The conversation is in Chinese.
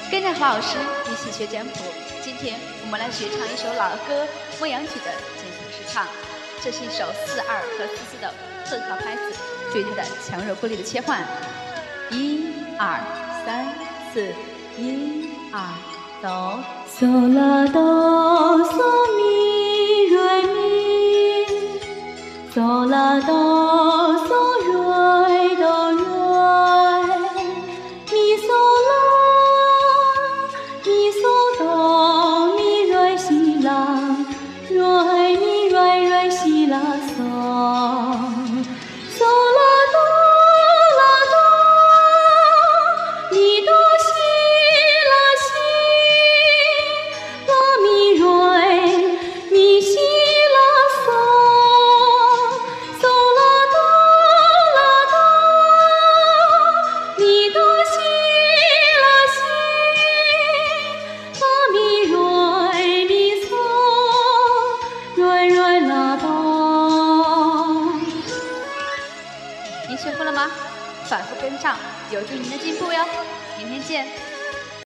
跟着何老师一起学简谱。今天我们来学唱一首老歌《牧羊曲》的进行试唱。这是一首4/2和4/4的混合拍子，注意它的强弱不利的切换。1、2、3、4，1、2，走。 嗦啦哆嗦咪瑞咪，嗦啦哆嗦瑞哆瑞，咪嗦啦咪嗦哆咪瑞西啦，瑞咪瑞瑞西啦嗦。 您学会了吗？反复跟上，有助您的进步哟。明天见。